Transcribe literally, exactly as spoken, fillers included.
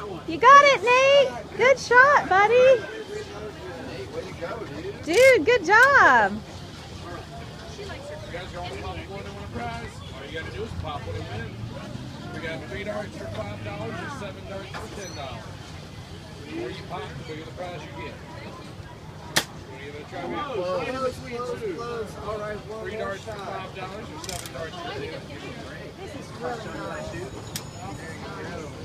You got it, Nate. Good shot, buddy. Dude, good job. You guys are all pop one and win a prize. All you got to do is pop one and win. We got three darts for five dollars or seven darts for ten dollars. The more you pop, the bigger the prize you get. Give it a try. Three darts for five dollars or seven darts for ten. This is really nice.